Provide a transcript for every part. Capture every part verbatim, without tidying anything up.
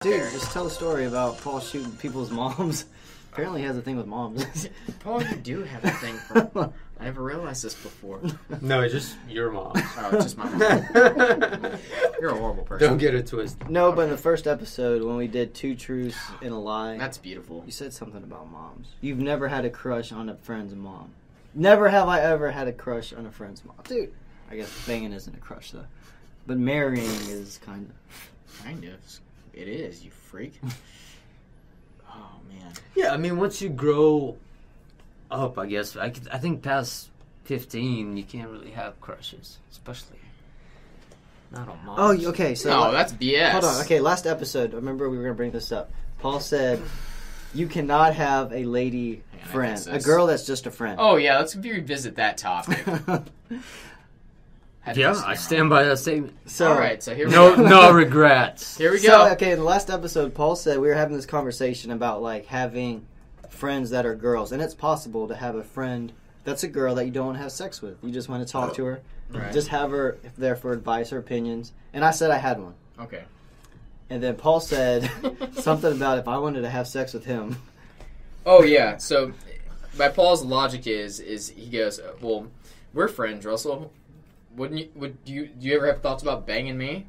Dude, just tell a story about Paul shooting people's moms. Apparently he has a thing with moms. Paul, you do have a thing for... I never realized this before. No, it's just your mom. Oh, it's just my mom. You're a horrible person. Don't get it twisted. No, but in the first episode when we did Two Truths and a Lie, That's beautiful. you said something about moms. You've never had a crush on a friend's mom. Never have I ever had a crush on a friend's mom. Dude, I guess banging isn't a crush though. But marrying is kind of. Kind of. It is, you freak. Oh, man. Yeah, I mean, once you grow up, I guess, I, could, I think past fifteen, you can't really have crushes, especially not on moms. Oh, okay. So No, that's B S. hold on. Okay, last episode. I remember we were gonna bring this up. Paul said you cannot have a lady Hang on, I friend, missed a this. girl that's just a friend. Oh, yeah, let's revisit that topic. Had to Yeah, miss I it. stand by that statement. so All right, so here we No, go. no regrets. Here we So, go. okay, in the last episode, Paul said we were having this conversation about like having friends that are girls, and it's possible to have a friend that's a girl that you don't want to have sex with. You just want to talk to her, Right. just have her there for advice or opinions. And I said I had one, Okay. and then Paul said something about if I wanted to have sex with him. Oh, yeah, so my Paul's logic is, is he goes, well, we're friends, Russell. Wouldn't you, would you, do you ever have thoughts about banging me?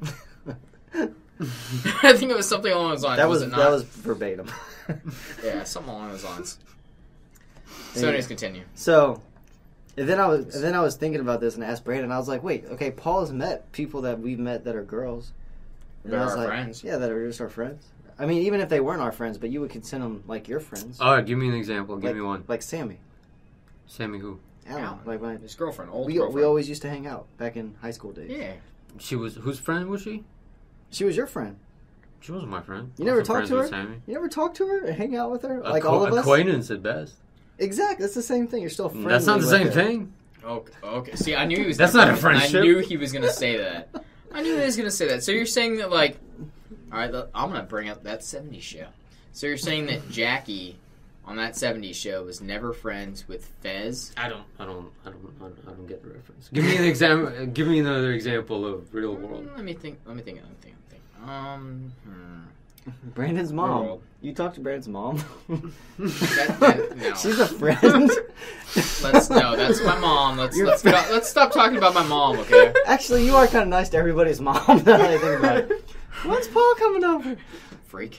I think it was something along those lines. That was, was, it not? that was verbatim. Yeah, something along those lines. So, Yeah. anyways, continue. So, and then I was and then I was thinking about this and I asked Brandon. I was like, wait, okay, Paul has met people that we've met that are girls. And That I was are like, friends. Yeah, that are just our friends. I mean, even if they weren't our friends, but you would consider them like your friends. All right, give me an example. Give like, me one. Like Sammy. Sammy who? Alan. Alan. Like when His girlfriend, old we girlfriend. we always used to hang out back in high school days. Yeah. She was, whose friend was she? She was your friend. She wasn't my friend. You never Wasn't talked to friends her? with Sammy. You never talk to her and hang out with her like Acqu- all of us. Acquaintance at best. Exactly, that's the same thing. You're still friendly. That's not the with same her. thing. Okay. Okay. See, I knew he was. That's gonna not a bring it. friendship. I knew he was going to say that. I knew he was going to say that. So you're saying that, like, all right, look, I'm going to bring up that seventies show. So you're saying that Jackie on that seventies show was never friends with Fez? I don't, I don't, I don't, I don't, I don't get the reference. Give me an example. Give me another example of real world. Mm, Let me think. Let me think. Let me think. Let me think. Um. Hmm. Brandon's mom. World. You talked to Brandon's mom. That- that- no. She's a friend. Let's no. That's my mom. Let's You're let's fr- stop, let's stop talking about my mom. Okay. Actually, you are kind of nice to everybody's mom. Now that I think about it. When's Paul coming over? Freak.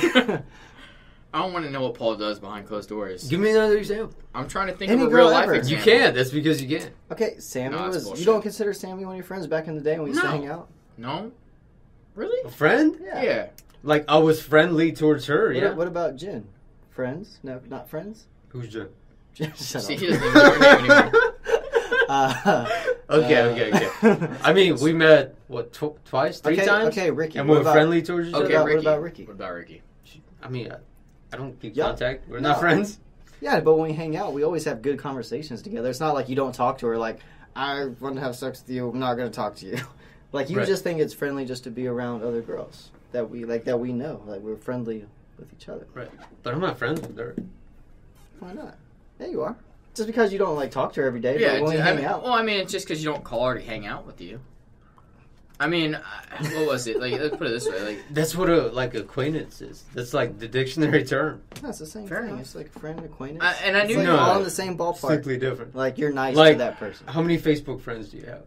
I don't want to know what Paul does behind closed doors. Give me another example. I'm trying to think Any of a girl real life ever. example. You can't. That's because you can't. Okay, Sammy No, that's was. bullshit. You don't consider Sammy one of your friends back in the day when we used to No. hang out? No. Really? A friend? Yeah. Like I was friendly towards her. What, Yeah. what about Jen? Friends? No, not friends. Who's Jen? Jen, shut See, up. he doesn't even know her name anymore. Uh, Okay, uh, okay, okay. I mean, we met what tw- twice, three okay, times, okay, Ricky. and what we were about- friendly towards each What Okay, other. about- Ricky. what about Ricky? What about Ricky? I mean, I, I don't keep Yeah. contact. We're No. not friends. Yeah, but when we hang out, we always have good conversations together. It's not like you don't talk to her. Like, I want to have sex with you. I'm not going to talk to you. Like, you Right. just think it's friendly just to be around other girls that we like that we know. Like, we're friendly with each other. But I'm not friends with her. Why not? Yeah, you are. Just because you don't like talk to her every day, Yeah. but when we I hang mean, out, well, I mean, it's just because you don't call her to hang out with you. I mean, I- what was it? Like, let's put it this way. Like, That's what a like acquaintance is. That's like the dictionary term. that's the same Fair thing. enough. It's like a friend, acquaintance. I, and I It's knew like No. all in the same ballpark. Simply different. Like, you're nice Like- to that person. How many Facebook friends do you have?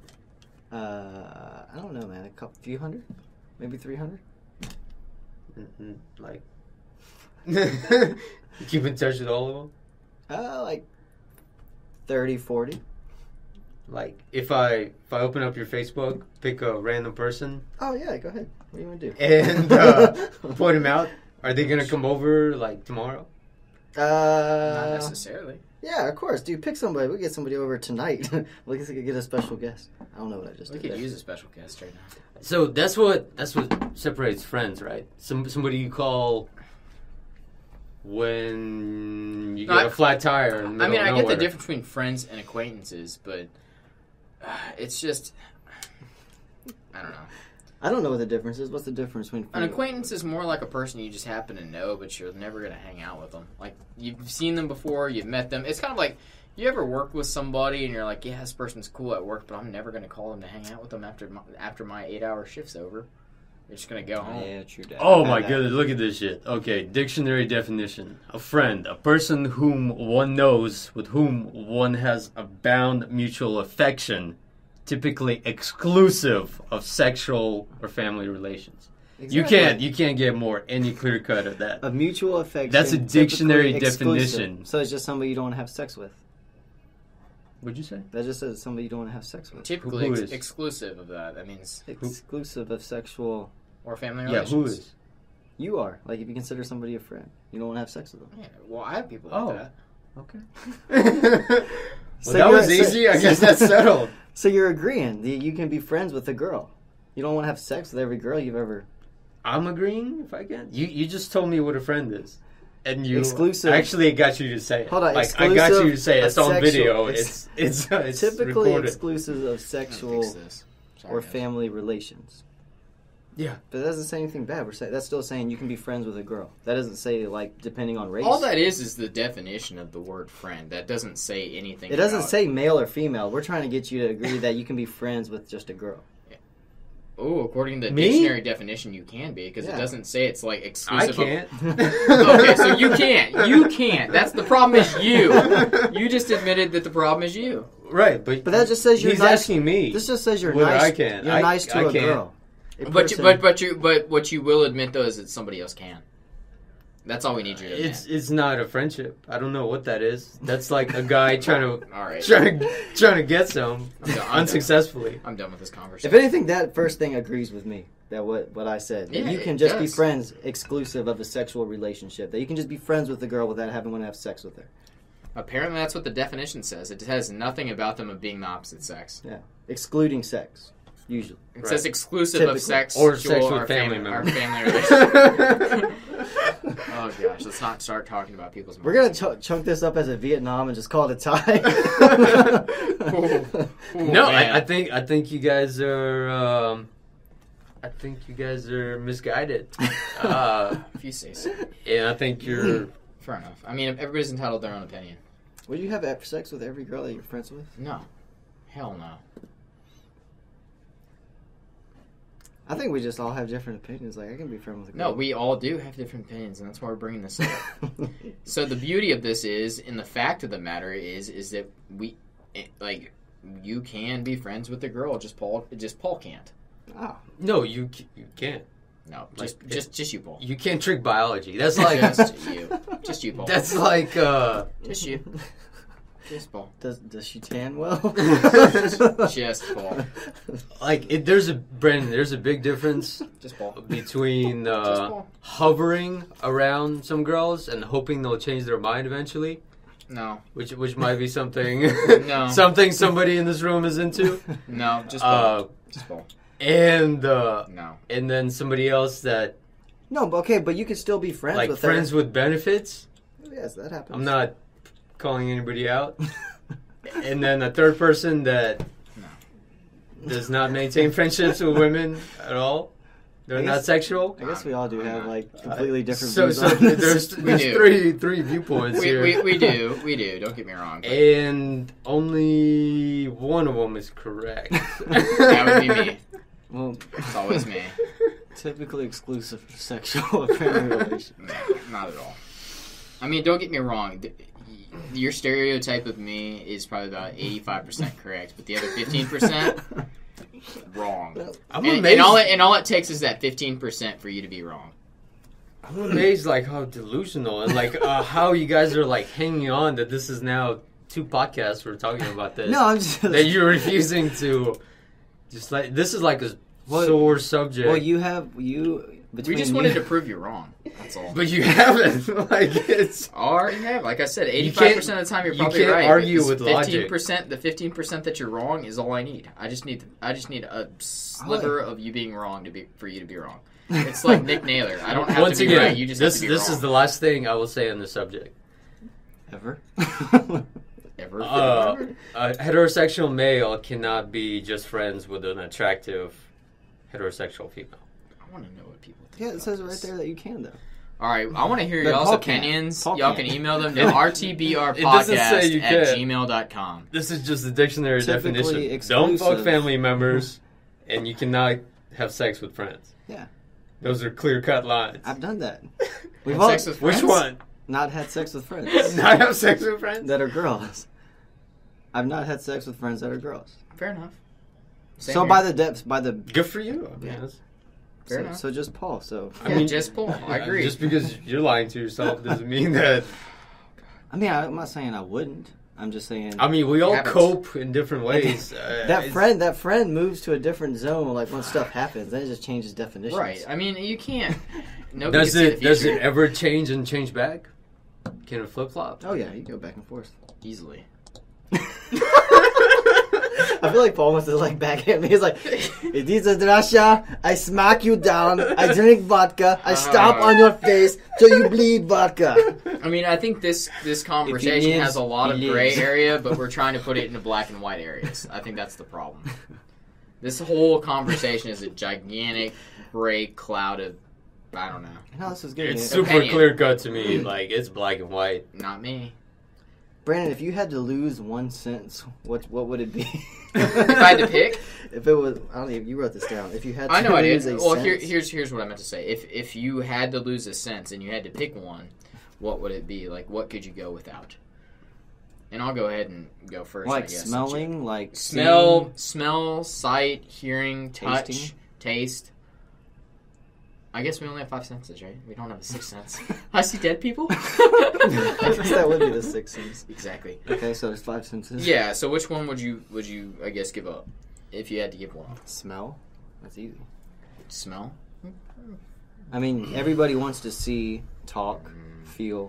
Uh, I don't know, man. A couple, few hundred, maybe three hundred. Mm-hmm. Like, you keep in touch with all of them. Uh, like thirty, forty. Like, if I if I open up your Facebook, pick a random person, Oh yeah, go ahead. What do you want to do? and uh, point them out, are they gonna come over like tomorrow? not Uh, necessarily. yeah, of course, dude. Pick somebody. We get somebody over tonight. We could get a special guest. I don't know what I just We did. could there. use a special guest right now. So that's what that's what separates friends, right? Some somebody you call when you No, get I- a flat tire. In the I middle mean, of I get the nowhere. difference between friends and acquaintances, but uh, it's just, I don't know. I don't know what the difference is. What's the difference between An friend- acquaintance is more like a person you just happen to know, but you're never going to hang out with them. Like, you've seen them before, you've met them. It's kind of like, you ever work with somebody and you're like, yeah, this person's cool at work, but I'm never going to call them to hang out with them after my, after my eight-hour shift's over. You're just gonna go home. Yeah, true. Dad. Oh I've my had that. goodness, look at this shit. Okay, dictionary definition. A friend, a person whom one knows, with whom one has a bound mutual affection, typically exclusive of sexual or family relations. Exactly. You can't you can't get more any clear cut of that. A mutual affection. That's a dictionary typically exclusive. definition. So it's just somebody you don't want to have sex with. What'd you say? That just says somebody you don't want to have sex with. Typically Who ex- is? exclusive of that. That means Exclusive of sexual. or family Yeah, relations. who is? You are. Like, if you consider somebody a friend, you don't want to have sex with them. Yeah, well, I have people Oh. like that. Okay. well, So that you're- was easy. I guess that's settled. So you're agreeing that you can be friends with a girl. You don't want to have sex with every girl you've ever. I'm agreeing if I can. You you just told me what a friend is. And you Exclusive. Actually, I got you to say it. Hold on, Like I got you to say it. exclusive It's on of video. sexual- It's it's uh, it's Typically recorded. exclusive of I'm sexual gonna fix this. Sorry, or guys. family relations. Yeah. But that doesn't say anything bad. We're saying that's still saying you can be friends with a girl. That doesn't say like depending on race. All that is is the definition of the word friend. That doesn't say anything. It doesn't about- say male or female. We're trying to get you to agree that you can be friends with just a girl. Oh, according to the Me? dictionary definition, you can be because Yeah. it doesn't say it's like I exclusive. can't. Of... okay, so you can't. You can't. That's the problem. Is you. You just admitted that the problem is you. Right, but But that just says you're he's nice- asking me. This just says you're Whether nice. I can. You're I- nice to I a can't. girl. A But you, person- but but you but what you will admit though is that somebody else can. That's all we need you to admit. It's it's not a friendship. I don't know what that is. That's like a guy trying to all right. trying to trying to get some I'm done. I'm unsuccessfully. I'm done with this if conversation. anything, that first thing agrees with me. That what what I said. That Yeah, you can it just be does. friends exclusive of a sexual relationship. That you can just be friends with the girl without having want to have sex with her. Apparently, that's what the definition says. It says nothing about them of being the opposite sex. Yeah, excluding sex, usually. It Right. says exclusive Typically. of sex Or sex with or family fam- or members. family relations. Oh gosh, let's not start talking about people's. We're gonna moms. ch- chunk this up as a Vietnam and just call it a tie. Ooh, No, man. I, I think I think you guys are. Um, I think you guys are misguided. Uh, If you say so. and I think you're. Fair enough. I mean, everybody's entitled to their own opinion. Would you have after sex with every girl that you're friends with? No, hell no. I think we just all have different opinions. Like I can be friends with a No, girl. we all do have different opinions, and that's why we're bringing this up. So the beauty of this is, and the fact of the matter is, is that we, it, like, you can be friends with a girl. Just Paul, just Paul can't. Oh. No, you c- you can't. No, Like, just just just you, Paul. You can't trick biology. That's like just you, just you, Paul. that's like. Uh, just you, just Paul, Does does she tan well? just Paul, like it, there's a Brandon. There's a big difference just Paul. between Just uh, Paul. hovering around some girls and hoping they'll change their mind eventually, No, which which might be something No. something somebody in this room is into, no, just Paul, uh, just Paul. and uh, No, and then somebody else that No, but okay, but you can still be friends like with friends her. with benefits. Yes, that happens. I'm not calling anybody out. And then a third person that No. does not maintain friendships with women at all. They're I not guess- sexual. I guess we all do I'm have not. like completely different So, views so on this. there's, We there's do. three three viewpoints we, here, we we do, we do. Don't get me wrong. but and only one of them is correct. that would be me. Well, It's always me. typically exclusive for sexual or family relations. No, not at all. I mean, don't get me wrong. th- Your stereotype of me is probably about eighty-five percent correct, but the other fifteen percent wrong. I'm And, amazed. and all it, and all it takes is that fifteen percent for you to be wrong. I'm amazed, like how delusional and like uh, how you guys are like hanging on that this is now two podcasts we're talking about this. No, I'm just. That you're refusing to just like this is like a Well- sore subject. Well, you have you. Between We just you, wanted to prove you wrong. That's all. but you haven't. Like it's. I already have. Like I said, eighty-five percent of the time you're you probably can't right. argue This with logic. percent, the fifteen percent that you're wrong is all I need. I just need. I just need a sliver of you being wrong to be for you to be wrong. It's like Nick Naylor. I don't have Once to be again, right. You just this have to be this wrong. is the last thing I will say on the subject. ever. Ever. Uh, a heterosexual male cannot be just friends with an attractive heterosexual female. I want to know what people think. Yeah, it about says right this. there that you can though. All right, I want to hear But y'all's Paul can't. opinions. Paul Y'all can't. can email them to It- r t b r it doesn't say you podcast at can. gmail dot com. This is just the dictionary Typically definition. Don't fuck exclusive. family members, and you cannot have sex with friends. Yeah. Those are clear-cut lines. I've done that. Have We've all sex with Which friends? one? not had sex with friends Not have sex with friends? that are girls. I've not had sex with friends that are girls. Fair enough. Same so here. by the depths, by the Good for you. I mean, Yeah. that's- Fair so, enough. so just Paul. So I Yeah, mean, just Paul. I agree. Just because you're lying to yourself doesn't mean that. I mean, I'm not saying I wouldn't. I'm just saying I mean, we all Habits. cope in different ways. Uh, that it's- friend that friend moves to a different zone. Like when stuff happens, then it just changes definitions. Right. I mean, you can't. Nobody Does can see it the does future. it ever change and change back? Can it flip flop? Oh yeah, you go back and forth. Easily. I feel like Paul wants to like backhand me. He's like, "It is a Russia. I smack you down. I drink vodka. I stomp Uh. on your face till you bleed vodka." I mean, I think this this conversation lives, has a lot of he gray lives. area, but we're trying to put it into black and white areas. I think that's the problem. This whole conversation is a gigantic gray cloud of, I don't know, No, this is good. It's man. super Opinion. clear cut to me. Like it's black and white. not me. Brandon, if you had to lose one sentence, what what would it be? If I had to pick, If it was, I don't even. You wrote this down. If you had to I know I lose did. a Well, here, sentence- here's here's what I meant to say. If if you had to lose a sense and you had to pick one, what would it be? Like, what could you go without? And I'll go ahead and go first. I like guess, smelling, like smell, seeing. smell, sight, hearing, touch, Tasting. taste. I guess we only have five senses, right? We don't have a sixth sense. I see dead people. I guess that would be the six senses. Exactly. Okay, so there's five senses. Yeah. So which one would you would you I guess give up if you had to give one? Smell. That's easy. Smell. I mean, everybody wants to see, talk, feel.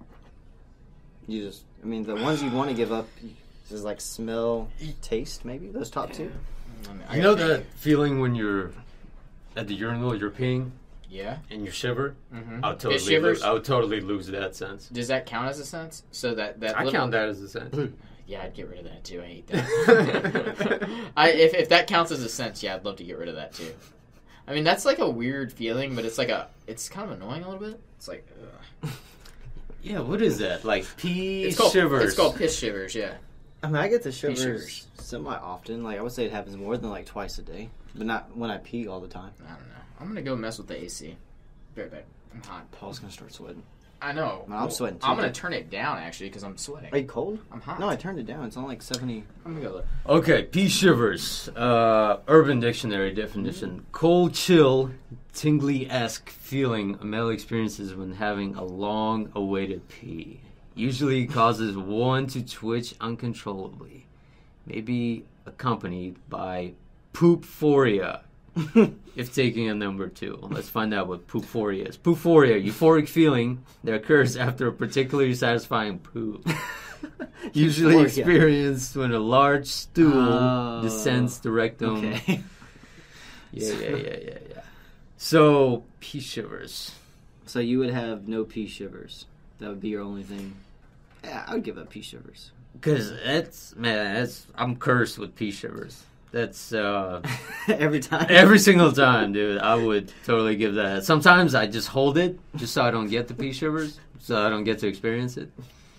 You just, I mean, the ones you want to give up is like smell, taste, maybe those top two. I mean, I You know gotta that think. feeling when you're at the urinal, you're peeing Yeah. and you shiver? Mm-hmm. I would totally, shivers. lose, I would totally lose that sense. Does that count as a sense? So that that I little, count that as a sense. Yeah, I'd get rid of that too. I hate that. I if if that counts as a sense, yeah, I'd love to get rid of that too. I mean, that's like a weird feeling, but it's like a it's kind of annoying a little bit. It's like ugh. Yeah, what is that? Like pee it's called shivers. it's called piss shivers. Yeah. I mean, I get the shivers, shivers. semi often. Like, I would say it happens more than like twice a day, but not when I pee all the time. I don't know. I'm gonna go mess with the A C. Be right back. I'm hot. Paul's gonna start sweating. I know. No, I'm sweating too, I'm gonna dude. turn it down actually because I'm sweating. Are you cold? I'm hot. No, I turned it down. It's on like seventy. I'm gonna go look. Okay, pea shivers. Uh, Urban Dictionary definition: cold, chill, tingly-esque feeling a male experiences when having a long-awaited pee. Usually causes one to twitch uncontrollably. Maybe accompanied by poopphoria. If taking a number two. Let's find out what poopphoria is. Poopphoria, euphoric feeling that occurs after a particularly satisfying poop. Usually Euphoria. experienced when a large stool Oh. descends the rectum. Okay. Yeah, yeah, yeah, yeah, yeah. So, pea shivers. So you would have no pee shivers. That would be your only thing. Yeah, I would give up pee shivers. Because that's, man, that's, I'm cursed with pea shivers. That's, uh, Every time. every single time, dude. I would totally give that. Sometimes I just hold it just so I don't get the pea shivers, so I don't get to experience it.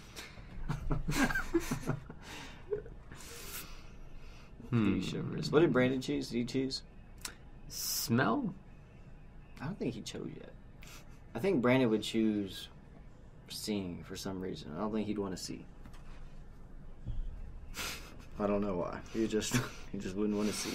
Hmm. Pee shivers. What did Brandon choose? Did he choose? Smell? I don't think he chose yet. I think Brandon would choose seeing for some reason. I don't think he'd want to see. I don't know why. He just he just wouldn't want to see.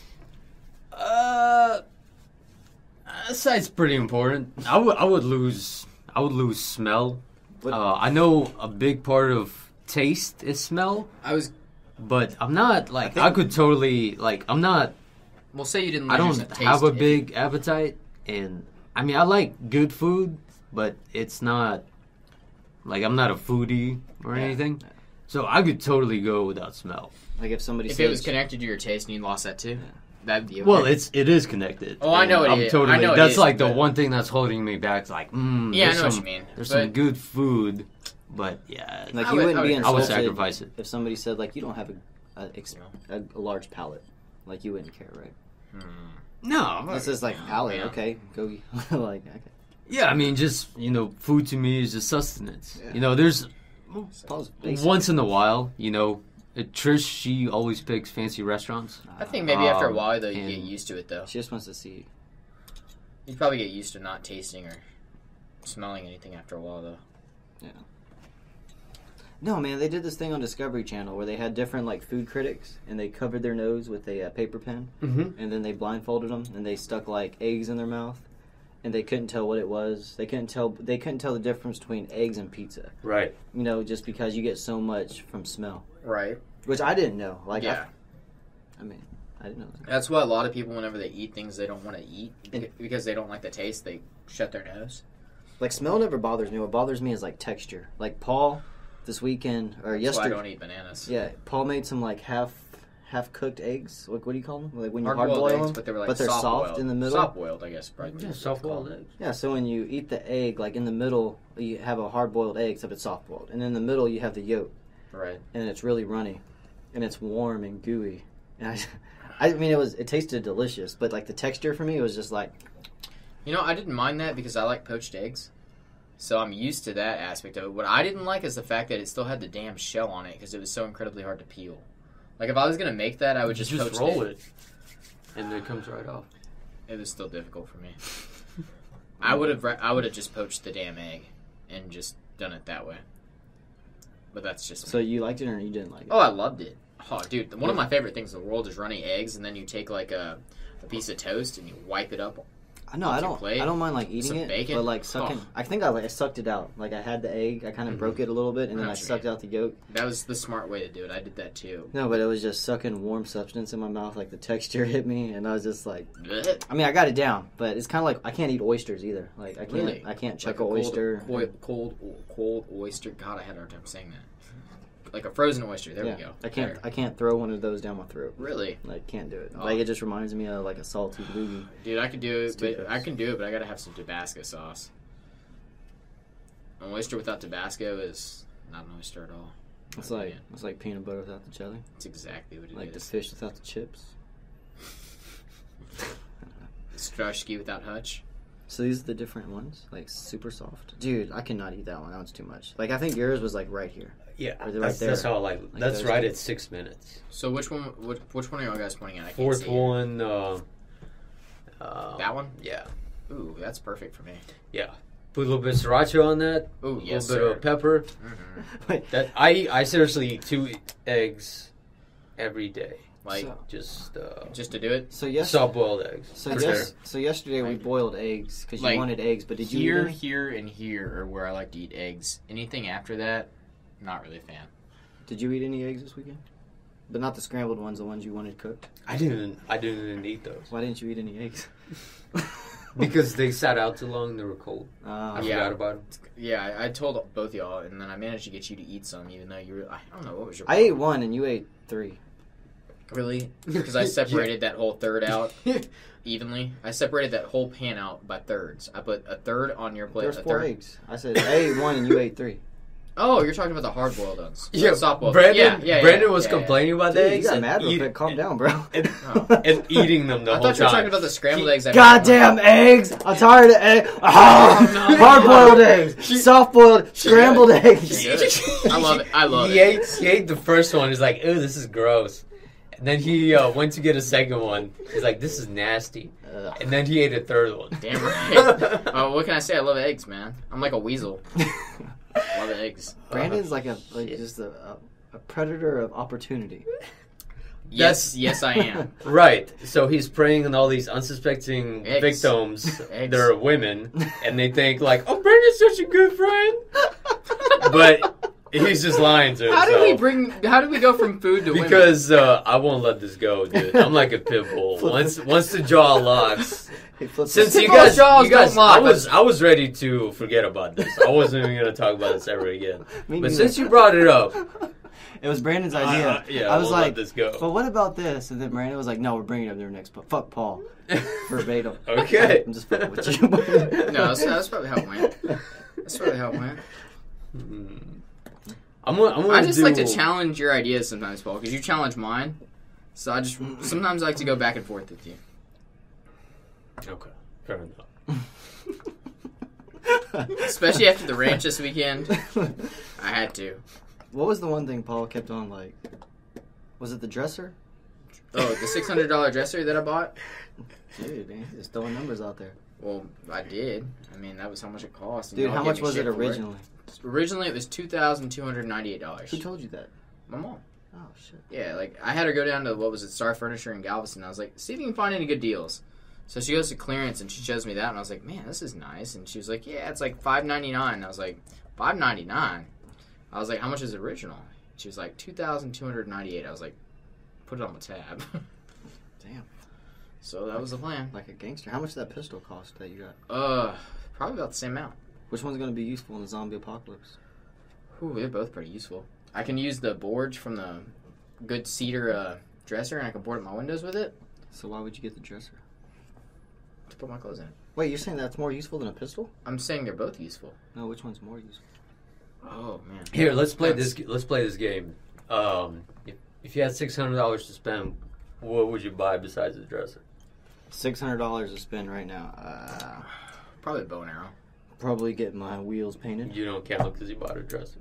Uh, sight's pretty important. I would I would lose I would lose smell. What- Uh, I know a big part of taste is smell, I was. but I'm not like think- I could totally like I'm not. Well, say you didn't. I lose don't your have a taste. big appetite, and I mean I like good food, but it's not like I'm not a foodie or Yeah. anything. So I could totally go without smell. Like if somebody If says it was connected to your taste and you lost that too, that'd be okay. Well, it's it is connected. Oh, I know And it I'm is. Totally, I know it that's is, like the but- one thing that's holding me back. It's like, mm, yeah, I there's know some, what you mean. There's But some good food, but yeah, like I you would- wouldn't I be would- I would insulted sacrifice it. if somebody said like you don't have a a, ex- a, a large palate. Like you wouldn't care, right? No, This is like palate. man. Okay, go like okay. yeah, I mean, just you know, food to me is just sustenance. Yeah. You know, there's Paul's basic. once in a while, you know, Uh, Trish, she always picks fancy restaurants. I think maybe after a Um, while, though, you and- get used to it, though. She just wants to see. You probably get used to not tasting or smelling anything after a while, though. No, man, they did this thing on Discovery Channel where they had different like food critics, and they covered their nose with a uh, paper pen, Mm-hmm. and then they blindfolded them, and they stuck like eggs in their mouth, and they couldn't tell what it was. They couldn't tell. They couldn't tell the difference between eggs and pizza. Right. You know, just because you get so much from smell, Right. which I didn't know. Like, yeah. I, I mean, I didn't know that. That's why a lot of people, whenever they eat things they don't want to eat, And- because they don't like the taste, they shut their nose. Like, smell never bothers me. What bothers me is like texture. Like Paul, this weekend or That's why I yesterday. don't eat bananas. Yeah, Paul made some like half half cooked eggs. Like, what do you call them? Like when you hard Hard-boiled boil eggs, them, but they were like but they're soft soft boiled. in the middle. Soft boiled, I guess. Probably Yeah, what it's soft called. boiled eggs. Yeah, so when you eat the egg, like in the middle, you have a hard boiled egg, except it's soft boiled, and in the middle you have the yolk, Right. and it's really runny, and it's warm and gooey. And I, I mean, it was it tasted delicious, but like the texture for me was just like, You know, I didn't mind that because I like poached eggs. So I'm used to that aspect of it. What I didn't like is the fact that it still had the damn shell on it because it was so incredibly hard to peel. Like, if I was going to make that, I would just, just poach roll the- it, and it comes right off. It was still difficult for me. I would have I would have just poached the damn egg and just done it that way. But that's just me. so you liked it or you didn't like it? Oh, I loved it. Oh, dude, one of my favorite things in the world is runny eggs, and then you take like a, a piece of toast and you wipe it up. I know I once you don't plate, I don't mind like eating some it, bacon. but like sucking. Oh. I think I like I sucked it out. Like I had the egg, I kind of Mhm. broke it a little bit, and I then know I what you sucked mean. out the yolk. That was the smart way to do it. I did that too. No, but it was just sucking warm substance in my mouth. Like the texture hit me, and I was just like, Blech. I mean, I got it down, but it's kind of like I can't eat oysters either. Like I can't, Really? I can't Like chuck a a cold, oyster. cold, cold, cold oyster. God, I had a hard time saying that. Like a frozen oyster. There yeah, we go. I can't, There. I can't throw one of those down my throat. Really, Like can't do it. Oh. Like it just reminds me of like a salty loogie. dude, I could do It's it, too but gross. I can do it, but I gotta have some Tabasco sauce. An oyster without Tabasco is not an oyster at all. It's like it's like peanut butter without the jelly. It's exactly what it Like the is. fish without the chips. Strashki without Hutch. So these are the different ones, like super soft. Dude, I cannot eat that one. That one's too much. Like I think yours was like right here. Yeah, Or they're that's, right that's there. how I like. Like That's those right two. at six minutes. So which one? Which, which one are y'all guys pointing at? I can't Fourth see it. one. Uh, uh, That one? Yeah, Ooh, that's perfect for me. yeah. Put a little bit of sriracha on that. Ooh, A little yes, bit sir. of pepper. Mhm. Wait, That I eat- I seriously eat two eggs every day. Like So- Just uh, just to do it. so yes. soft boiled eggs. So for yes. sure. So yesterday we Like- boiled eggs because you like, wanted eggs, but did you here, eat any? here, and here are where I like to eat eggs. Anything after that, not really a fan. Did you eat any eggs this weekend? But not the scrambled ones, the ones you wanted cooked. I didn't. I didn't eat those Why didn't you eat any eggs? because they sat out too long. They were cold. Uh, I Yeah. forgot about them. Yeah, I, I told both y'all, and then I managed to get you to eat some, even though you were. I don't know what was your. I ate problem? one and you ate three. Really? Because I separated that whole third out evenly. I separated that whole pan out by thirds. I put a third on your plate. There's a four third. eggs. I said I ate one and you ate three. Oh, you're talking about the hard boiled ones. Yeah, soft boiled. Brandon. Yeah, yeah, yeah, Brandon was yeah, yeah. complaining about Dude, the you eggs got and mad real eat- quick. Calm and- down, bro. And, Oh. and eating them the I whole thought you were time. talking about the scrambled He- eggs. I Goddamn eggs! I'm tired of eggs. Oh, no. hard boiled eggs, She- soft boiled, scrambled eggs. She good. I love it. I love he it. Ate, he ate the first one. He's like, "Ew, this is gross." And then he uh, went to get a second one. He's like, "This is nasty." Ugh. And then he ate a third one. Damn right. Oh, what can I say? I love eggs, man. I'm like a weasel. Love eggs. Brandon's like a like Shit. just a, a, a predator of opportunity. Yes, yes, I am. Right. So he's preying on all these unsuspecting Eggs. victims. Eggs. They're women, and they think like, "Oh, Brandon's such a good friend," but he's just lying to himself. How do we bring? How do we go from food to women? Because uh, I won't let this go, dude. I'm like a pit bull. Once once the jaw locks. He flips Since it. you Pit bull guys, jaws you guys don't lock. I was I was ready to forget about this. I wasn't even gonna talk about this ever again. Me But neither. since you brought it up, It was Brandon's idea. uh, yeah, I was we'll like, let this go. but what about this? And then Brandon was like, no, we're bringing it up there next. But fuck Paul. Verbatim. Okay. I'm just fucking with you. no, that's, that's probably how it went. That's probably how it went. Hmm. I'm gonna, I'm gonna I just do, like to challenge your ideas sometimes, Paul, because you challenge mine. So I just sometimes I like to go back and forth with you. Okay, fair enough. Especially after the ranch this weekend. I had to. What was the one thing Paul kept on like Was it the dresser? Oh, the six hundred dollar dresser that I bought. Dude, man, just throwing numbers out there. Well, I did. I mean, that was how much it cost. and Dude, y'all how gave much me was shit it for originally? Originally, it was two thousand two hundred ninety-eight dollars. Who told you that? My mom. Oh shit. Yeah, like I had her go down to what was it, Star Furniture in Galveston. I was like, see if you can find any good deals. So she goes to clearance and she shows me that, and I was like, man, this is nice. And she was like, yeah, it's like five ninety nine. I was like, five ninety nine. I was like, how much is the original? She was like two thousand two hundred ninety eight. I was like, put it on the tab. Damn. So that was the plan. Like a gangster. How much did that pistol cost that you got? Uh, probably about the same amount. Which one's gonna be useful in the zombie apocalypse? Ooh, they're both pretty useful. I can use the boards from the good cedar uh, dresser, and I can board up my windows with it So why would you get the dresser? to put my clothes in it. Wait, you're saying that's more useful than a pistol? I'm saying they're both useful. No, which one's more useful? Oh man. Here, let's play That's- this. Let's play this game. Um, if, if you had six hundred dollars to spend, what would you buy besides the dresser? Six hundred dollars to spend right now. Uh, Probably a bow and arrow. probably get my wheels painted. You don't count because you bought a dresser.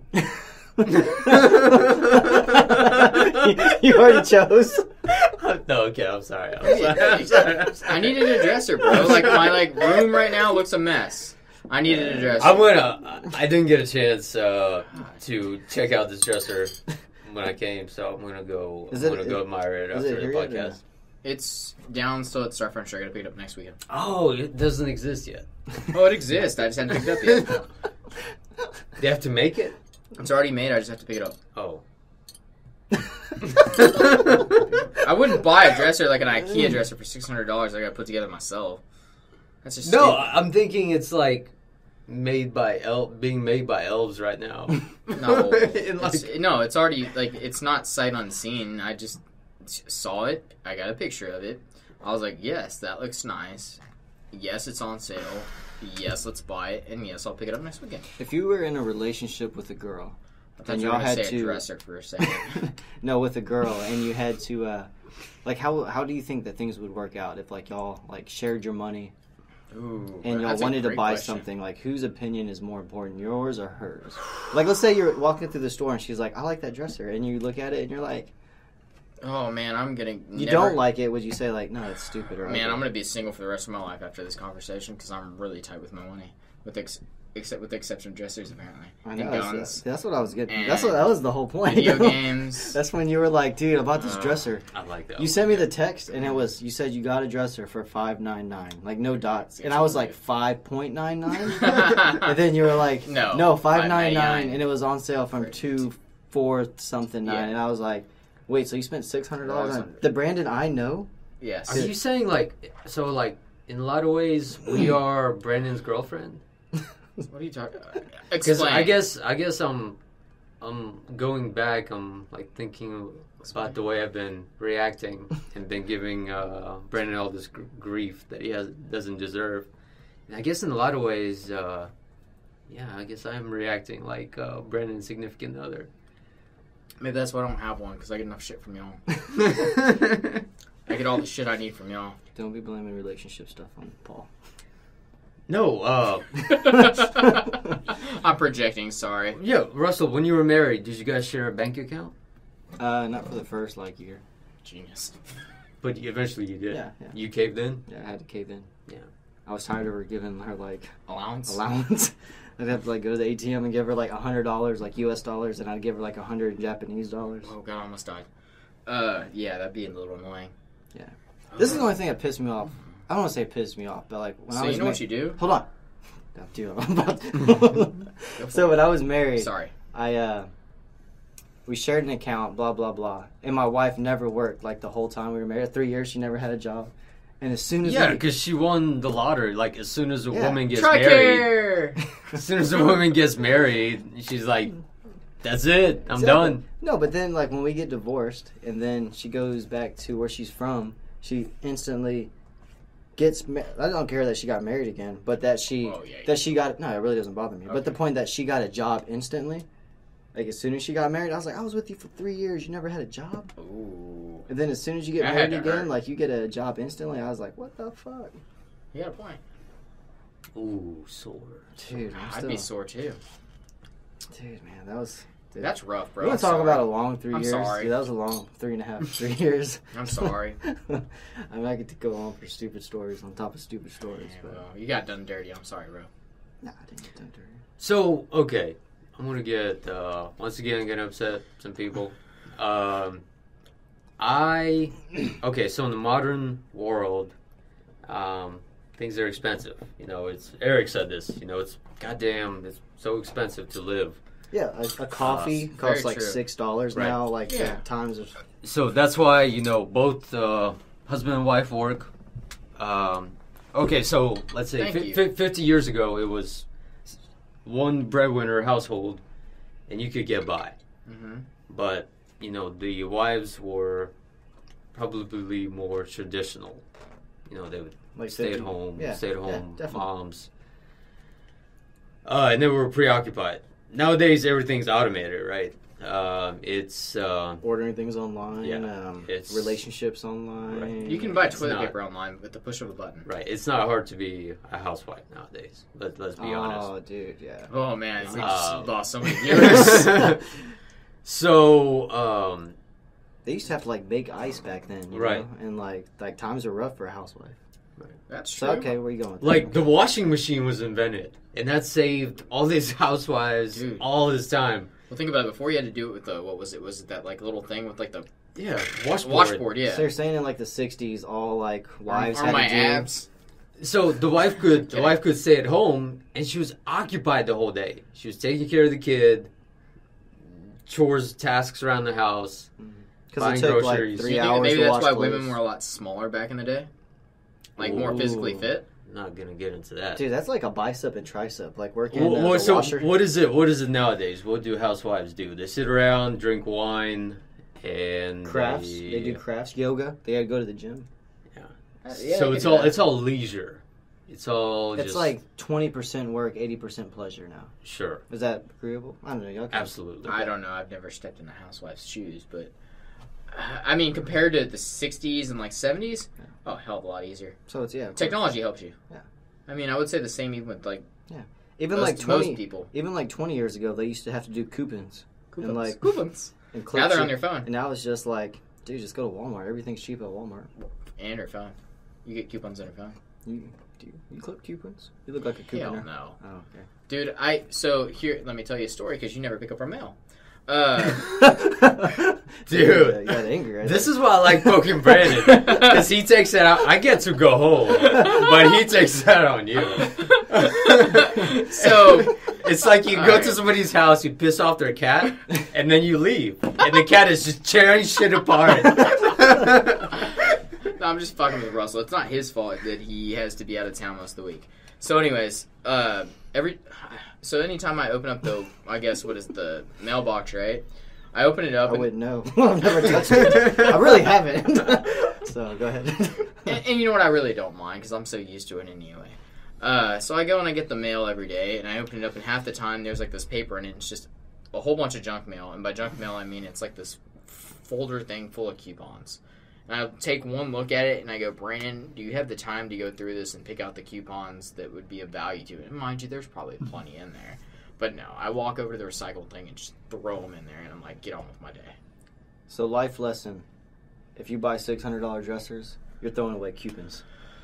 You already chose. No, okay, I'm sorry. I'm sorry. I'm sorry, I'm sorry. I needed a dresser, bro. Like my like room right now looks a mess. I needed a dresser. I'm gonna. I didn't get a chance uh, to check out this dresser when I came, so I'm gonna go. Is I'm it- gonna go admire it is after it the here yet or podcast. no? It's down still at Star Furniture. I gotta pick it up next weekend. Oh, it doesn't exist yet. Oh, it exists. I just haven't picked it up yet. They have to make it. It's already made. I just have to pick it up. Oh. I wouldn't buy a dresser like an IKEA dresser for six hundred dollars. I gotta put together myself. That's just No, stupid. I'm thinking it's like made by el- being made by elves right now. No, In, like- it's, no, it's already like it's not sight unseen. I just saw it. I got a picture of it. I was like, yes, that looks nice. Yes, it's on sale. Yes, let's buy it, and yes, I'll pick it up next weekend. If you were in a relationship with a girl, I thought And you were y'all gonna had say a to- dresser for a second. no, with a girl, and you had to, uh, like, how how do you think that things would work out if, like, y'all like shared your money Ooh, and y'all that's a wanted to great buy question. something? Like, whose opinion is more important, yours or hers? Like, let's say you're walking through the store and she's like, "I like that dresser," and you look at it and you're like, Oh man, I'm getting. "You never, don't like it?" Would you say like, "No, it's stupid"? Or Man, ugly? I'm gonna be single for the rest of my life after this conversation because I'm really tight with my money, with ex- except with the exception of dressers apparently, I know, and that's, guns, that's, that's what I was getting. and That's what that was the whole point. video games. That's when you were like, "Dude, I bought this Uh, dresser." I like that. You sent me the text, and it was you said you got a dresser for five nine nine, like no dots, and I was like five point nine nine, and then you were like, No, no five nine nine, five ninety-nine. and it was on sale from two four something nine, Yeah. and I was like, wait, so you spent six hundred dollars on $600. the Brandon I know? Yes. Are you saying like so? Like in a lot of ways, we are Brandon's girlfriend. What are you talking? Because Explain. I guess I guess I'm I'm going back. I'm like thinking about the way I've been reacting and been giving uh, Brandon all this gr- grief that he has doesn't deserve. And I guess in a lot of ways, uh, yeah, I guess I'm reacting like uh, Brandon's significant other. Maybe that's why I don't have one because I get enough shit from y'all. I get all the shit I need from y'all. Don't be blaming relationship stuff on Paul. No, uh, I'm projecting. Sorry. yeah, Russell. When you were married, did you guys share a bank account? Uh, not for the first like year. Genius. But you, eventually you did. Yeah, yeah, You caved in. yeah. I had to cave in. Yeah. I was tired of her giving her like Allowance. allowance. I'd have to like go to the A T M and give her like a hundred dollars, like U S dollars, and I'd give her like a hundred Japanese dollars. Oh god, I almost died. Uh, yeah, that'd be a little annoying. Yeah. This is the only thing that pissed me off. I don't want to say pissed me off, but like when So I was you know ma- what you do? Hold on. No, dude, I'm about to- Go for so it. when I was married, Sorry. I uh, we shared an account, blah blah blah, and my wife never worked like the whole time we were married. Three years, she never had a job, and as soon as Yeah, we, because she won the lottery. Like as soon as a Yeah. woman gets married, Tricare. as soon as a woman gets married, she's like, "That's it. I'm Exactly. done." No, but then like when we get divorced, and then she goes back to where she's from, she instantly gets. Ma- I don't care that she got married again, but that she Oh, yeah, yeah. that she got. No, it really doesn't bother me. But the Okay. point that she got a job instantly, like as soon as she got married, I was like, I was with you for three years. You never had a job. Ooh. And then as soon as you get That married had to again, hurt. like you get a job instantly. I was like, what the fuck, You got a point. Ooh, sore. dude? I'm I'd still, be sore too. dude, man, that was Dude. That's rough, bro. We want I'm to talk sorry. about a long three I'm years. sorry. Dude, that was a long three and a half, three years. I'm sorry. I mean, I get to go on for stupid stories on top of stupid stories. Yeah, but well, you got done dirty. I'm sorry, bro. nah, I didn't get done dirty. So, okay. I'm going to get, uh, once again, going to upset some people. Um, I, okay, so in the modern world, um, things are expensive. You know, it's, Eric said this, you know, it's, goddamn, it's so expensive to live. Yeah, a, a coffee Uh, costs very like true. six dollars Right. now. Like Yeah. uh, times of So that's why, you know, both uh, husband and wife work. Um, okay, so let's say Thank fi- you. fi- fifty years ago, it was one breadwinner household, and you could get by. Mm-hmm. But, you know, the wives were probably more traditional. You know, they would like stay fifty at home, Yeah, stay at yeah, home definitely. moms. Uh, and they were preoccupied. Nowadays, everything's automated, right? Um, it's uh, Ordering things online. Yeah, um, it's- relationships online. Right. You can buy It's toilet not- paper online with the push of a button. right. It's not hard to be a housewife nowadays. Let, let's be honest. Oh, dude, yeah. Oh man, we Uh, just lost so many viewers. So, um, They used to have to like make ice back then, you Right. know? And like like times are rough for a housewife. That's true. So okay, where you going with that? like the washing machine was invented, and that saved all these housewives Dude. all this time. Well, think about it. Before you had to do it with the what was it? Was it that like little thing with like the Yeah, washboard. washboard? Yeah. So they're saying in like the sixties, all like wives or had my to do. abs. So the wife could the Okay. wife could stay at home, and she was occupied the whole day. She was taking care of the kid, chores, tasks around the house. Because buying it took groceries. like three Do you think hours maybe to that's wash why clothes. women were a lot smaller back in the day, like more physically Ooh. fit? Not gonna get into that. Dude, that's like a bicep and tricep. Like working Wha- uh, wha- the so washer. what is it? What is it nowadays? What do housewives do? They sit around, drink wine, and Crafts. They, They do crafts, yoga. They gotta go to the gym. Uh, so it's all it's all leisure. It's all It's just like twenty percent work, eighty percent pleasure now. sure, Is that agreeable? I don't know. Y'all can- absolutely. I don't know. I've never stepped in a housewife's shoes, but uh, I mean, compared to the sixties and like seventies, oh, hell of a lot easier. So it's yeah. of course. Technology helps you. Yeah. I mean, I would say the same even with like Even most, like twenty, most people. even like twenty years ago, they used to have to do coupons Coupons. and like Coupons. and Now they're clips on your phone and now it's just like, dude, just go to Walmart. Everything's cheap at Walmart. and your phone. You get coupons on your phone. You do you, you clip coupons? You look like a Hell couponer. no, Oh, okay. dude. I so here. Let me tell you a story because you never pick up our mail. Uh, Dude. you got angry. Right This is why I like poking Brandon, because he takes that out. I get to go home, but he takes that on you. So it's like you go Alright. to somebody's house, you piss off their cat, and then you leave, and the cat is just tearing shit apart. No, I'm just fucking with Russell. It's not his fault that he has to be out of town most of the week. So, anyways, uh, every so anytime I open up the, I guess what is the mailbox, right? I open it up, I and, wouldn't know. I've never touched it. I really haven't. So go ahead. and, and you know what? I really don't mind because I'm so used to it anyway. Uh, so I go and I get the mail every day, and I open it up, and half the time there's like this paper in it. And it's just a whole bunch of junk mail, and by junk mail I mean it's like this folder thing full of coupons. And I take one look at it, and I go, Brandon, do you have the time to go through this and pick out the coupons that would be of value to it? And mind you, there's probably plenty in there. But no, I walk over to the recycle thing and just throw them in there, and I'm like, get on with my day. So life lesson: if you buy six hundred dollar dressers, you're throwing away coupons.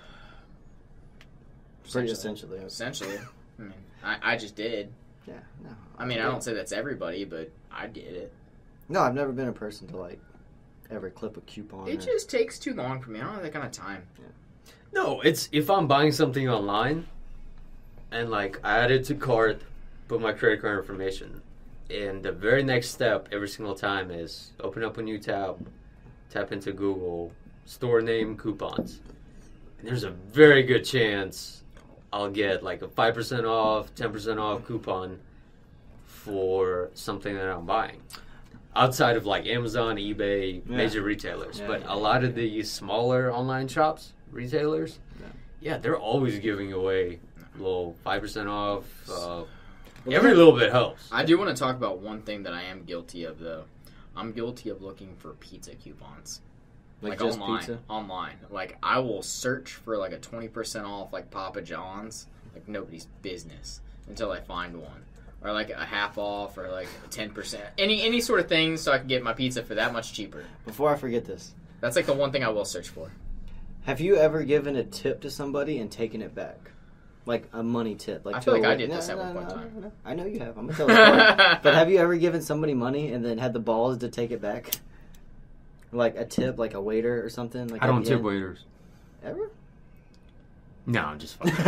Pretty Essentially. essentially. Essentially. I mean, I, I just did. Yeah. No. I mean, I don't say that's everybody, but I did it. No, I've never been a person to like ever clip a coupon. It or- just takes too long for me. I don't have that kind of time. No, it's if I'm buying something online, and like I add it to cart, put my credit card information, and the very next step every single time is open up a new tab, tap into Google, store name coupons, and there's a very good chance I'll get like a five percent off, ten percent off coupon for something that I'm buying. Outside of like Amazon, eBay, Yeah. major retailers. Yeah, but yeah, a lot yeah. of the smaller online shops, retailers, Yeah. yeah, they're always giving away a little five percent off. Uh, Well, every then- little bit helps. I do want to talk about one thing that I am guilty of, though. I'm guilty of looking for pizza coupons. like, Like, just online. pizza. Online. Like, I will search for, like, a twenty percent off, like, Papa John's. Like, nobody's business until I find one. or like a half off, or like ten percent. Any any sort of thing, so I can get my pizza for that much cheaper. Before I forget this, That's like the one thing I will search for. have you ever given a tip to somebody and taken it back? Like a money tip. Like I to feel like a I wait- did no, this at no, one point no, in time. no, no. I know you have. I'm gonna tell the story. But have you ever given somebody money and then had the balls to take it back? Like a tip, like a waiter or something. Like I at don't the tip end? waiters. Ever? No, I'm just fucking.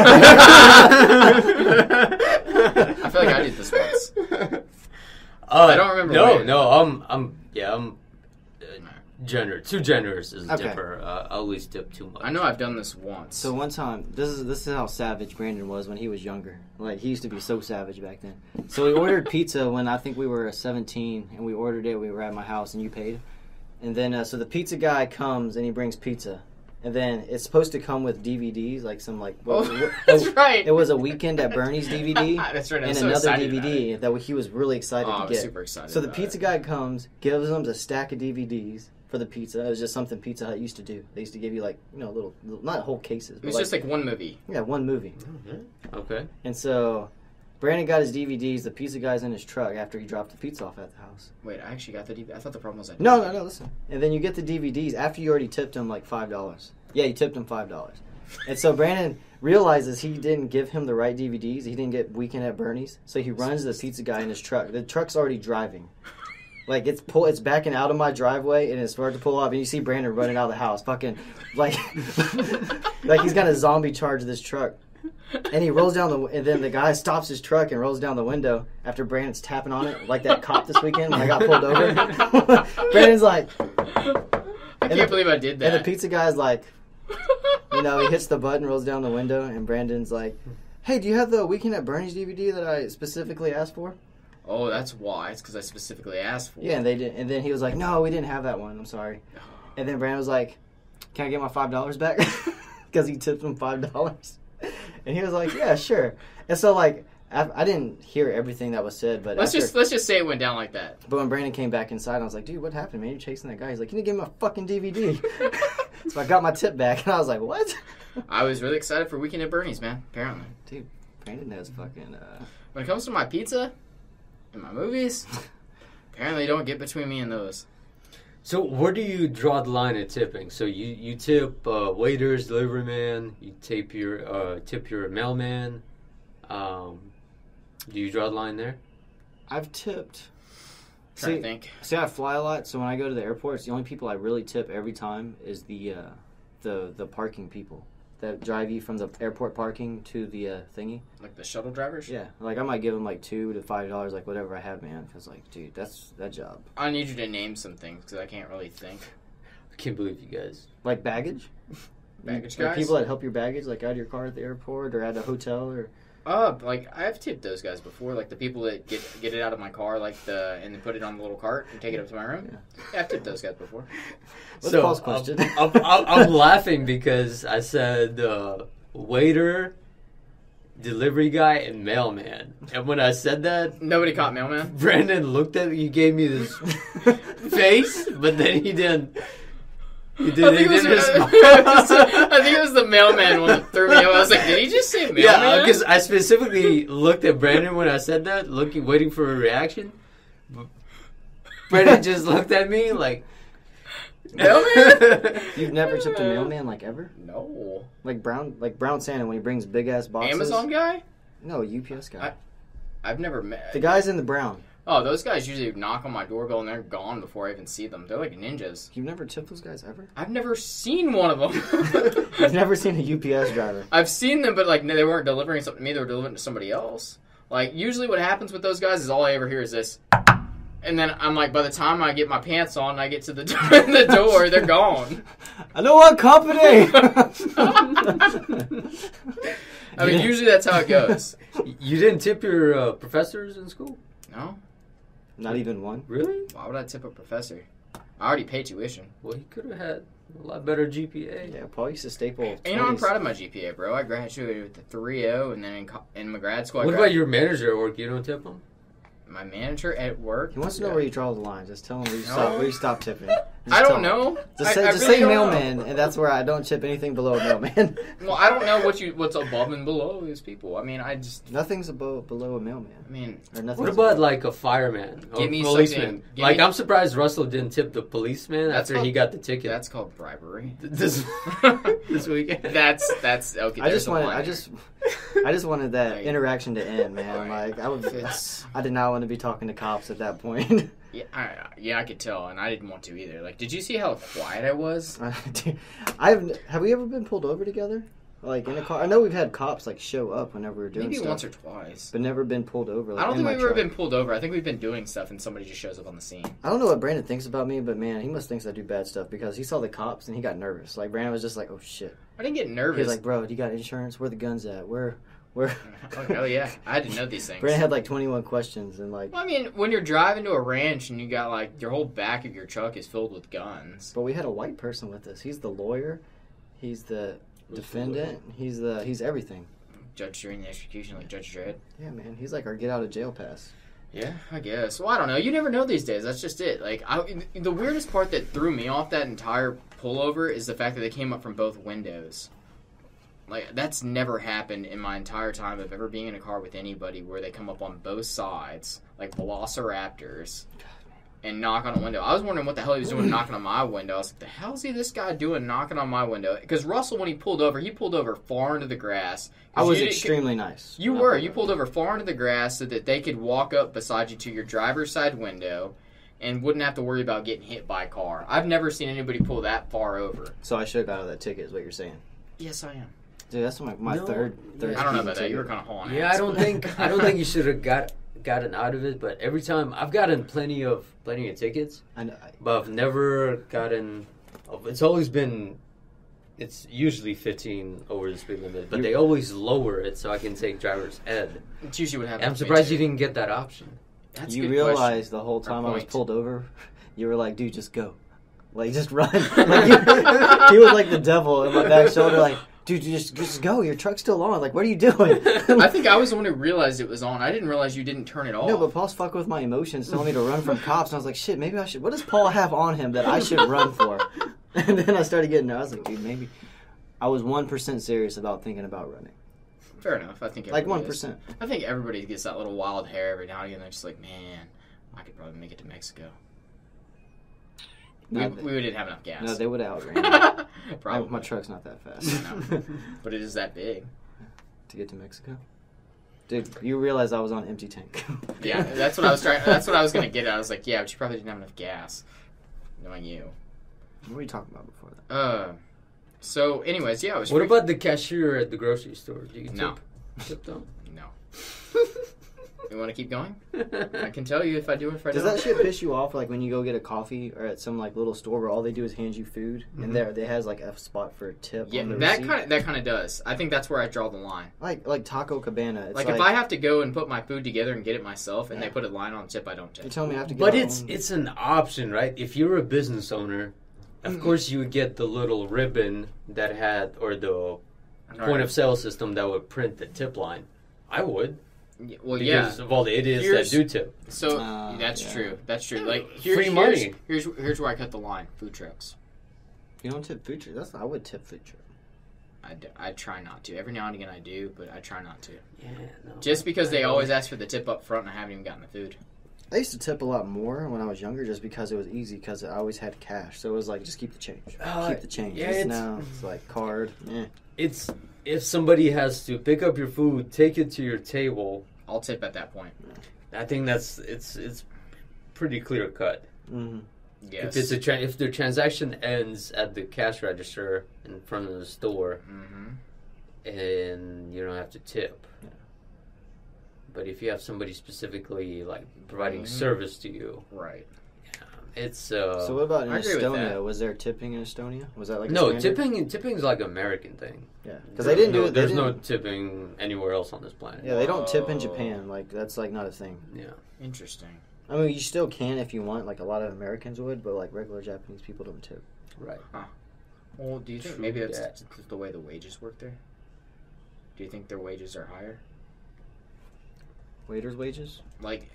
I feel like I did this once. Uh, I don't remember No, when. no, I'm, I'm, yeah, I'm uh, generous. Too generous as a Okay. tipper. Uh, I always tip too much. I know I've done this once. So one time, this is this is how savage Brandon was when he was younger. Like he used to be so savage back then. So we ordered pizza when I think we were seventeen, and we ordered it. We were at my house, and you paid. And then uh, so the pizza guy comes and he brings pizza, and then it's supposed to come with D V Ds, like some like Oh, what- what- that's it, right. It was a Weekend at Bernie's D V D. That's right. I And was so another excited D V about D it. that he was really excited Oh, I to was get. super excited. So the about pizza it. guy comes, gives them a stack of D V Ds for the pizza. It was just something Pizza Hut used to do. They used to give you like you know little, little not whole cases. It But was like, just like one movie. yeah, one movie. Okay. And so Brandon got his D V Ds. The pizza guy's in his truck after he dropped the pizza off at the house. Wait, I actually got the D V D. I thought the problem was I No, no, no. Listen. And then you get the D V Ds after you already tipped him like five dollars. Yeah, you tipped him five dollars. And so Brandon realizes he didn't give him the right D V Ds. He didn't get Weekend at Bernie's. So he runs to the pizza guy in his truck. The truck's already driving. Like it's pull, it's backing out of my driveway and it's hard to pull off. And you see Brandon running out of the house, fucking like, like he's gonna zombie charge this truck. And he rolls down the, and then the guy stops his truck and rolls down the window after Brandon's tapping on it, like that cop this weekend when I got pulled over. Brandon's like, I can't the- believe I did that. and the pizza guy's like, you know, he hits the button, rolls down the window, and Brandon's like, "Hey, do you have the Weekend at Bernie's D V D that I specifically asked for?" Oh, that's why. It's because I specifically asked for it. Yeah, and they did. And then he was like, "No, we didn't have that one. I'm sorry." And then Brandon was like, "Can I get my five dollars back?" Because he tipped him five dollars. And he was like, "Yeah, sure." And so like, I, I didn't hear everything that was said, but Let's after, just let's just say it went down like that. but when Brandon came back inside, I was like, "Dude, what happened, man? You're chasing that guy." He's like, "You didn't give him a fucking D V D." So I got my tip back, and I was like, "What?" I was really excited for Weekend at Bernie's, man. Apparently, Dude, Brandon has fucking. Uh... when it comes to my pizza and my movies, apparently don't get between me and those. So where do you draw the line at tipping? So you, you tip uh, waiters, delivery man, you tip your uh, tip your mailman. Um, do you draw the line there? I've tipped. Trying See, to think. see, I fly a lot, so when I go to the airports, the only people I really tip every time is the uh, the the parking people that drive you from the airport parking to the uh, thingy. Like the shuttle drivers? Yeah, like I might give them like two to five dollars, like whatever I have, man. Because like, dude, that's that job. I need you to name some things because I can't really think. I can't believe you guys. Like baggage. Baggage Like guys? people that help your baggage, like out of your car at the airport or at a hotel or. Oh, like I've tipped those guys before, like the people that get get it out of my car, like the and then put it on the little cart and take it up to my room. Yeah. Yeah, I've tipped those guys before. What's Paul's question? I'm, I'm, I'm, I'm laughing because I said uh, waiter, delivery guy, and mailman. And when I said that, Nobody caught mailman. Brandon looked at me. He gave me this face, but then he didn't. He I didn't, think, he it was, didn't respond. I think it was the mailman one that threw me off. I was like, did he just say mailman? Yeah, because I specifically looked at Brandon when I said that, looking, waiting for a reaction. Brandon just looked at me like, Mailman? You've never tipped a mailman like ever? No. Like Brown, like Brown Santa when he brings big ass boxes. Amazon guy? No, U P S guy. I've never met. The guys in the brown. Oh, those guys usually knock on my doorbell and they're gone before I even see them. They're like ninjas. You've never tipped those guys ever? I've never seen one of them. You've never seen a U P S driver. I've seen them, but like no, they weren't delivering something to me. They were delivering to somebody else. Like usually, what happens with those guys is all I ever hear is this, and then I'm like, by the time I get my pants on, and I get to the the door, they're gone. I know what company. I mean, usually that's how it goes. you didn't tip your uh, professors in school? No, Not even one. Really? why would I tip a professor? I already paid tuition. Well, he could have had a lot better G P A. Yeah, Paul used to staple. And, you know, I'm twenties. proud of my G P A, bro. I graduated with a three point oh, and then in, co- in my grad school, I What grad- about your manager at work? You don't tip him? my manager at work. He wants to know Yeah. where you draw the line. Just tell him where you No. stop. Where you stop tipping. Just I tell don't him. know. Just I- say, I just really say don't know. mailman, and that's where I don't chip anything below a mailman. Well, I don't know what you what's above and below these people. I mean, I just. Nothing's above below a mailman. I mean, Or nothing's What about like a fireman or Give me policeman? something- give Like me- I'm surprised Russell didn't tip the policeman That's after he called- got the ticket that's called bribery. this this weekend. That's that's okay. I there's just a wanted. line I there. just. I just wanted that Like, interaction to end, man. alright. Like I would. It's- I did not want to be talking to cops at that point. Yeah, I, yeah, I could tell, and I didn't want to either. Like, did you see how quiet I was? I've. Have we ever been pulled over together? Like in a car? I know we've had cops like show up whenever we we're doing Maybe stuff, once or twice. but never been pulled over. Like, I don't in think my we've ever truck. been pulled over. I think we've been doing stuff, and somebody just shows up on the scene. I don't know what Brandon thinks about me, but man, he must thinks I do bad stuff because he saw the cops and he got nervous. Like Brandon was just like, "Oh shit!" I didn't get He nervous. was like, "Bro, do you got insurance? Where the guns at? Where, where?" oh, hell yeah, I didn't know these things. Brandon had like twenty-one questions and like, Well, I mean, when you're driving to a ranch and you got like your whole back of your truck is filled with guns. but we had a white person with us. He's the lawyer. He's the defendant. He's the he's everything. Judge during the execution, like Judge Dredd. Yeah, man. He's like our get out of jail pass. Yeah, I guess. Well, I don't know. You never know these days. That's just it. Like, I, the weirdest part that threw me off that entire pullover is the fact that they came up from both windows. Like, that's never happened in my entire time of ever being in a car with anybody where they come up on both sides, like velociraptors, and knock on a window. I was wondering what the hell he was doing knocking on my window. I was like, the hell is he this guy doing knocking on my window? Because Russell, when he pulled over, he pulled over far into the grass. 'Cause I was you didn't- extremely nice. You Not were. pulled You over. pulled over far into the grass so that they could walk up beside you to your driver's side window and wouldn't have to worry about getting hit by a car. I've never seen anybody pull that far over. So I should have got out of that ticket, is what you're saying. Yes, I am. Dude, that's my, my No, third. third yeah. I don't know speeding about that. You were ticket. kind of hauling Yeah, ass. I don't think I don't think you should have got gotten out of it. But every time I've gotten plenty of plenty of tickets, I know, I- but I've never gotten. It's always been. It's usually fifteen over the speed limit, but You- they always lower it so I can take driver's ed. It's usually what happens. And I'm to me, surprised too. you didn't get that option. That's a you good realize question. the whole time I was point. pulled over, you were like, dude, just go. Like, just run. Like, you, he was like the devil in my back shoulder, like, dude, just just go. Your truck's still on. Like, what are you doing? I think I was the one who realized it was on. I didn't realize you didn't turn it off. No, but Paul's fucking with my emotions, telling me to run from cops. And I was like, shit, maybe I should. What does Paul have on him that I should run for? And then I started getting there. I was like, dude, maybe. I was one percent serious about thinking about running. Fair enough. I think Like everybody one is. percent. I think everybody gets that little wild hair every now and again. They're just like, man, I could probably make it to Mexico. We, No, we didn't have enough gas. No, they would have outran me. My, Probably. my truck's not that fast. No. But it is that big. To get to Mexico? Dude, you realize I was on empty tank. Yeah, that's what I was trying. That's what I was gonna get at. I was like, yeah, but you probably didn't have enough gas, knowing you. What were you talking about before that? Uh, so, anyways, yeah, I was. What freak- about the cashier at the grocery store? Do you tip? No. Tip them? No. You want to keep going? I can tell you if I do or if I Does don't. that shit piss you off? Like when you go get a coffee or at some like little store where all they do is hand you food, Mhm. and there they has like a spot for a tip. Yeah, on the that receipt? kind of that kind of does. I think that's where I draw the line. like like Taco Cabana. It's Like, like, if I have to go and put my food together and get it myself, and Yeah. they put a line on the tip, I don't you tip. tell me I have to. Get But my it's own- it's an option, right? If you're a business owner, of course you would get the little ribbon that had or the point of sale system that would print the tip line. I would. Y- Well, yeah. Because of all the idiots Here's- that do tip. So Uh, that's yeah. true. That's true. Like here, Free here's, money. Here's here's where I cut the line. Food trucks. You don't tip food truck. That's I would tip food truck. I, d- I try not to. Every now and again I do, but I try not to. Yeah, no. Just because I they know. always ask for the tip up front, and I haven't even gotten the food. I used to tip a lot more when I was younger, just because it was easy. Because I always had cash, so it was like just keep the change. Uh, keep the change. yeah, it's- now it's like card. Eh. It's if somebody has to pick up your food, take it to your table. I'll tip at that point. I think that's it's it's pretty clear cut. Mm-hmm. Yes. If it's a tra- if the transaction ends at the cash register in front of the store, Mm-hmm. and you don't have to tip. Yeah. But if you have somebody specifically like providing Mhm. service to you, Right. it's uh. So what about in I agree with Estonia? that. Was there tipping in Estonia? Was that like a no, standard? tipping tipping is like an American thing. Yeah, because they didn't no, do it. They There's no didn't- tipping anywhere else on this planet. Yeah, they don't tip in Whoa. Japan. Like that's like not a thing. Yeah. Interesting. I mean, you still can if you want. Like a lot of Americans would, but like regular Japanese people don't tip. Right. Well, do you think True maybe that's that. just the way the wages work there? Do you think their wages are higher? Waiters' wages? Like,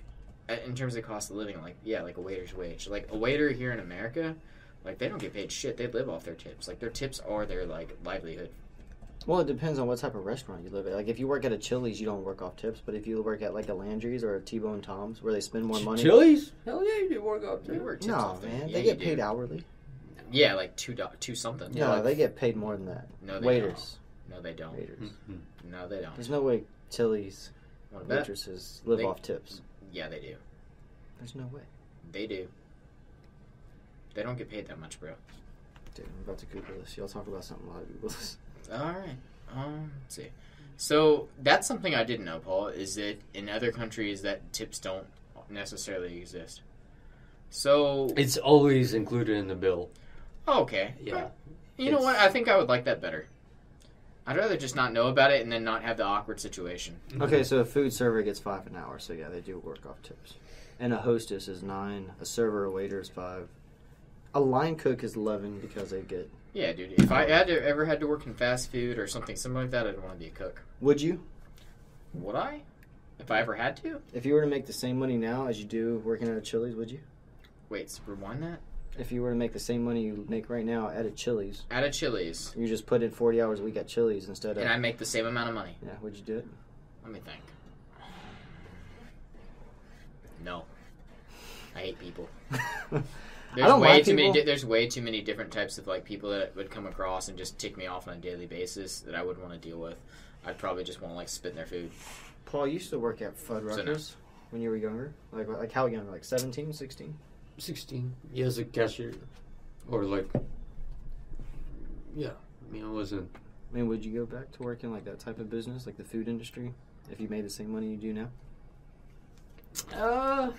in terms of cost of living, like, yeah, like a waiter's wage. Like, a waiter here in America, like, they don't get paid shit. They live off their tips. Like, their tips are their, like, livelihood. Well, it depends on what type of restaurant you live at. Like, if you work at a Chili's, you don't work off tips. But if you work at, like, a Landry's or a T-Bone Tom's, where they spend more money... Chili's? Hell yeah, you work off You tips. work tips No, off them. man. Yeah, they you get do. paid hourly. Yeah, like two, do- two something. No, like- they get paid more than that. No, they Waiters. don't. No, they don't. Waiters. Mhm. No, they don't. There's no way Chili's Want to bet? waitresses live They- off tips. Yeah, they do. There's no way. They do. They don't get paid that much, bro. Dude, I'm about to Google this. Y'all talk about something while I Google this. All right. Um, let's see. So that's something I didn't know, Paul, is that in other countries that tips don't necessarily exist. So, It's always included in the bill. oh, okay. Yeah. You know It's- what? I think I would like that better. I'd rather just not know about it and then not have the awkward situation. Okay, so a food server gets five an hour. So, yeah, they do work off tips. And a hostess is nine. A server, a waiter is five. A line cook is eleven because they get... Yeah, dude. If I had to, ever had to work in fast food or something similar like that, I'd want to be a cook. Would you? Would I? If I ever had to? If you were to make the same money now as you do working at a Chili's, would you? Wait, so rewind that? If you were to make the same money you make right now at a Chili's, At a Chili's, you just put in forty hours a week at Chili's instead of... and I make the same amount of money. Yeah, would you do it? Let me think. No. I hate people. There's don't way like too many. people. Di- there's way too many different types of like people that would come across and just tick me off on a daily basis that I wouldn't want to deal with. I'd probably just want to like spit in their food. Paul, you used to work at Fuddruckers So no. when you were younger? Like like how young? Like seventeen, sixteen? sixteen. Yeah, as a cashier. Or like... Yeah. I mean, I wasn't... I mean, would you go back to work in like that type of business, like the food industry, if you made the same money you do now? Uh...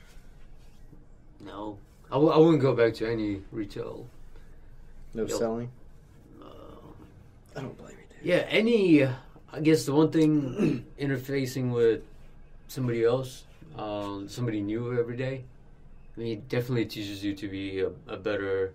No. I, w- I wouldn't go back to any retail. No Yep. selling? Uh, I don't blame you, dude. yeah, any... I guess the one thing, interfacing with somebody else, um, somebody new every day, I mean, it definitely teaches you to be a, a better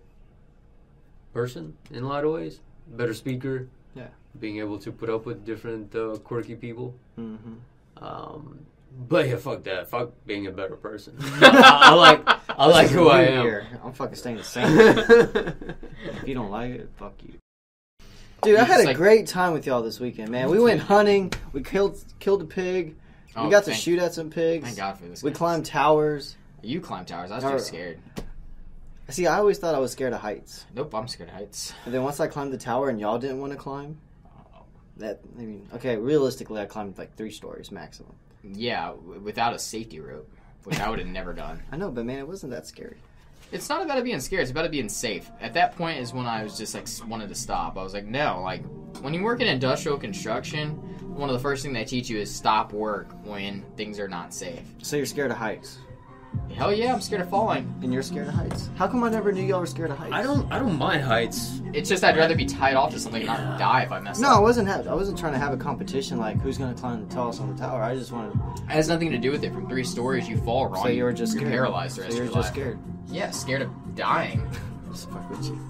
person in a lot of ways. Better speaker. Yeah. Being able to put up with different uh, quirky people. Mm-hmm. Um, but yeah, fuck that. Fuck being a better person. I, I like I like who I am. Here. I'm fucking staying the same. If you don't like it, fuck you. Dude, I had It's a like- great time with y'all this weekend, man. We went hunting. We killed killed a pig. We Oh, got to thank- shoot at some pigs. Thank God for this. We guy. climbed towers. You climb towers. I was Or- too scared. See, I always thought I was scared of heights. Nope, I'm scared of heights. And then once I climbed the tower and y'all didn't want to climb, that, I mean, okay, realistically, I climbed like three stories maximum. Yeah, w- without a safety rope, which I would have never done. I know, but man, it wasn't that scary. It's not about it being scared. It's about it being safe. At that point is when I was just like s- wanted to stop. I was like, no, like when you work in industrial construction, one of the first things they teach you is stop work when things are not safe. So you're scared of heights. Hell yeah, I'm scared of falling. And you're scared of heights. How come I never knew y'all were scared of heights? I don't I don't mind heights. It's just I'd rather be tied off to something and not die if I mess No, I up. wasn't. Ha- I wasn't trying to have a competition like who's gonna climb the tallest on the tower. I just wanted. It has nothing to do with it. From three stories, you fall wrong. So you were just you're scared. paralyzed the rest so you of were your just life. scared. Yeah, scared of dying. Just fuck with you.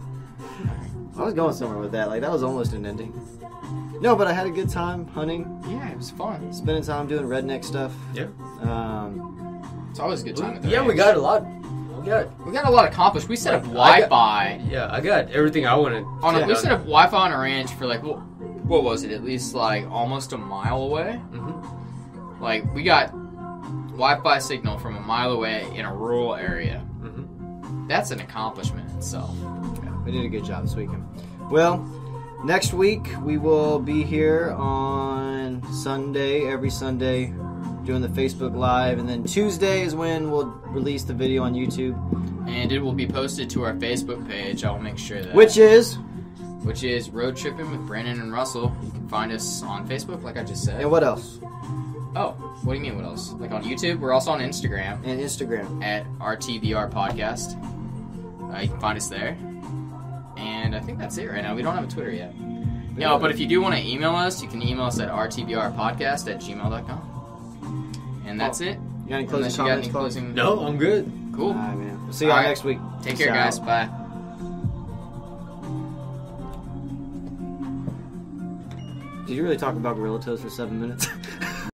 I was going somewhere with that. Like that was almost an ending. No, but I had a good time hunting, Yeah, it was fun. spending time doing redneck stuff. Yeah. Um, It's always a good time. At the Yeah, we ranch. got a lot. We got we got a lot accomplished. We set up Like, I got- Wi-Fi. yeah, I got everything I wanted. On a, to we done. set up Wi-Fi on a ranch for like what, what was it? At least like almost a mile away. Mhm. Like we got Wi-Fi signal from a mile away in a rural area. Mhm. That's an accomplishment in itself. we did a good job this weekend. Well, next week we will be here on Sunday, every Sunday, doing the Facebook Live, and then Tuesday is when we'll release the video on YouTube, And it will be posted to our Facebook page. I'll make sure that. which is which is Road Tripping with Brandon and Russell. You can find us on Facebook, like I just said. and what else? Oh, what do you mean? What else? Like on YouTube? We're also on Instagram And Instagram. at R T B R Podcast. Uh, you can find us there. And I think that's it right now. We don't have a Twitter yet. No, but if you do want to email us, you can email us at r t b r podcast at gmail dot com. And that's it. You got any Unless closing you got comments, any Paul? closing. No, I'm good. Cool. All right, man. We'll see y'all All right. next week. Take Peace care, out. guys. Bye. Did you really talk about gorilla toes for seven minutes?